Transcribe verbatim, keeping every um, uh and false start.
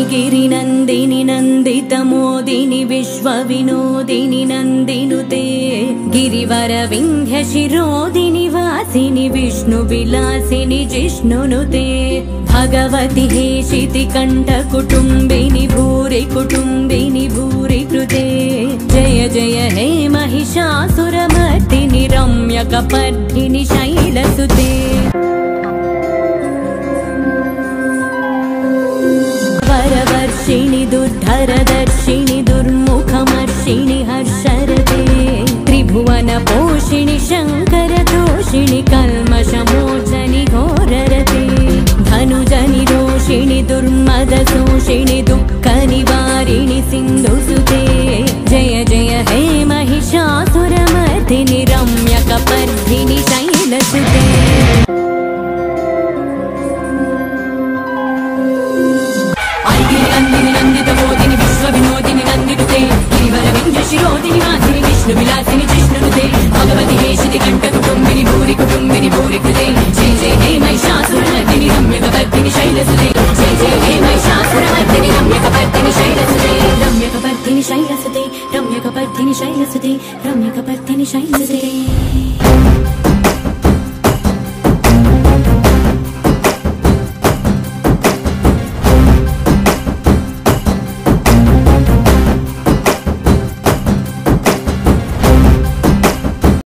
गिरिनन्दिनि नन्दितमोदिनि विश्वविनोदिनि नन्दिनुते गिरिवरविन्ध्यशिरोदिनि वासिनि विष्णुविलासिनि जिष्णुनुते भगवति हेशिति कण्ठकुटुम्बिनि भूरि कुटुम्बिनि भूरि कृते जय जय हे महिषासुरमर्दिनि रम्यकपर्दिनि शैलसुते वरवर्षिणि दुर्धरदर्शिनि दुर्मुखमर्षिणि हर्षरते त्रिभुवनपोषिणि शङ्करतोषिणि कल्मषमोचनि घोररते धनुजनि रोषिणि दुर्मदशोषिणि दुःखनिवारिणि सिन्धुसुते जय जय हे महिषासुरमर्दिनि रम्यकपर्दिनि शैलसुते।